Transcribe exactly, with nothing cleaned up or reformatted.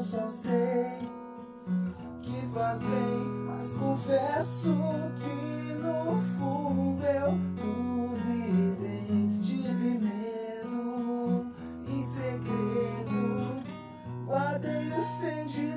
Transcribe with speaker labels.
Speaker 1: só sei que faz bem, mas confesso que no fundo eu duvidei. Tive medo, em segredo guardei o sentimento.